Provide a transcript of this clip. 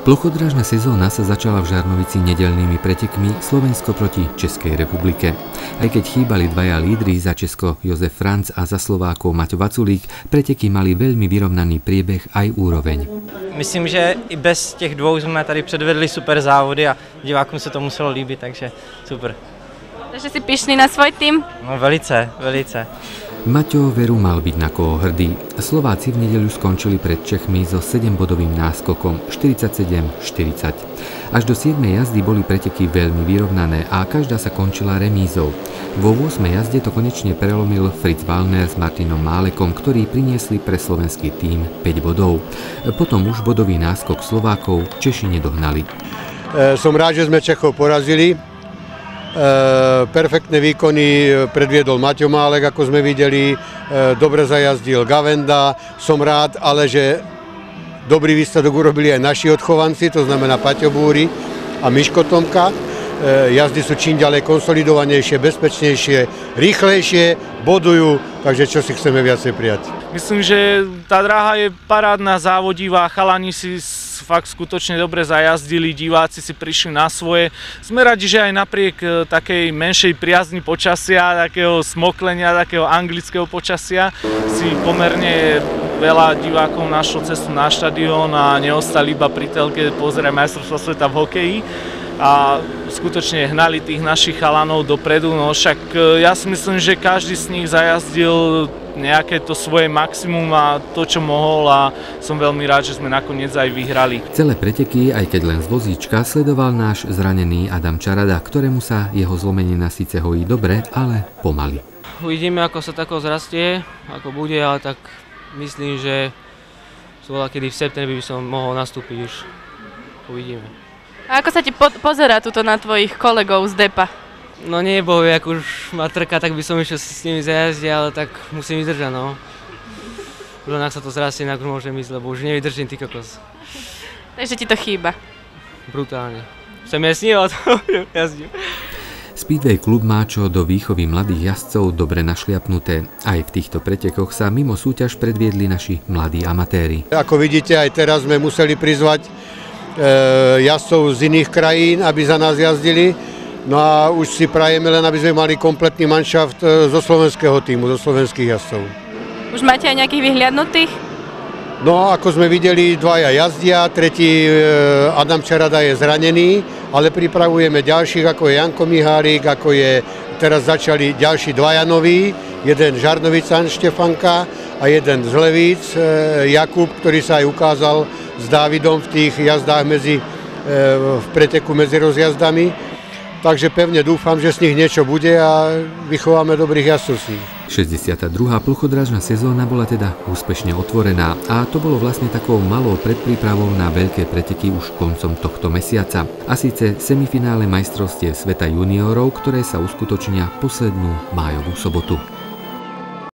Plochodrážna sezóna sa začala v Žarnovici nedeľnými pretekmi Slovensko proti Českej republike. Aj keď chýbali dvaja lídri, za Česko Jozef Franc a za Slovákov Maťo Vaculík, preteky mali veľmi vyrovnaný priebeh aj úroveň. Myslím, že i bez těch dvou jsme tady předvedli super závody a divákům se to muselo líbit, takže super. Takže si pyšný na svoj tým? No velice, velice. Maťo veru mal byť na koho hrdý. Slováci v nedeľu skončili pred Čechmi so 7-bodovým náskokom 47-40. Až do 7. jazdy boli preteky veľmi vyrovnané a každá sa končila remízou. Vo 8. jazde to konečne prelomil Fritz Wallner s Martinom Málekom, ktorí priniesli pre slovenský tím 5 bodov. Potom už bodový náskok Slovákov Češi nedohnali. Som rád, že sme Čechov porazili. Perfektné výkony predviedol Maťo Málek, ako sme videli, dobre zajazdil Gavenda, som rád, ale že dobrý výsledok urobili aj naši odchovanci, to znamená Paťo Búry a Miško Tomka. Jazdy sú čím ďalej konsolidovanejšie, bezpečnejšie, rýchlejšie, bodujú, takže čo si chceme viacej prijať. Myslím, že tá dráha je parádna, závodivá, chalani si fakt skutočne dobre zajazdili, diváci si prišli na svoje. Sme radi, že aj napriek takej menšej priazni počasia, takého smoklenia, takého anglického počasia, si pomerne veľa divákov našlo cestu na štadión a neostali iba pri telke pozerať majstrovstvá sveta v hokeji. A skutočne hnali tých našich chalanov dopredu, no však ja si myslím, že každý z nich zajazdil nejaké to svoje maximum a to, čo mohol, a som veľmi rád, že sme nakoniec aj vyhrali. Celé preteky, aj keď len z vozíčka, sledoval náš zranený Adam Čarada, ktorému sa jeho zlomenina síce hojí dobre, ale pomaly. Uvidíme, ako sa tako zrastie, ako bude, ale tak myslím, že kedy v septembri by som mohol nastúpiť už. Uvidíme. A ako sa ti pozerá tuto na tvojich kolegov z depa? No nie, bo jak už ma trka, tak by som išiel s nimi zajazdiť, ale tak musím vydržať, no. Len ak sa to zrastie, inak môžem ísť, lebo už nevydržím, ty kokos. Takže ti to chýba? Brutálne. Som ja sníval, to jazdím. Speedway klub má čo do výchovy mladých jazdcov dobre našliapnuté. Aj v týchto pretekoch sa mimo súťaž predviedli naši mladí amatéri. Ako vidíte, aj teraz sme museli prizvať jazdcov z iných krajín, aby za nás jazdili. No a už si prajeme len, aby sme mali kompletný manšaft zo slovenského týmu, zo slovenských jazdcov. Už máte aj nejakých vyhliadnutých? No, ako sme videli, dvaja jazdia, tretí Adam Čarada je zranený, ale pripravujeme ďalších, ako je Janko Mihárik, ako je, teraz začali ďalší dvaja noví, jeden Žarnovican Štefanka a jeden z Levíc, Jakub, ktorý sa aj ukázal s Dávidom v tých jazdách v preteku medzi rozjazdami. Takže pevne dúfam, že z nich niečo bude a vychováme dobrých jazdcov. 62. plochodrážna sezóna bola teda úspešne otvorená a to bolo vlastne takou malou predprípravou na veľké preteky už koncom tohto mesiaca. A síce semifinále majstrovstiev sveta juniorov, ktoré sa uskutočnia poslednú májovú sobotu.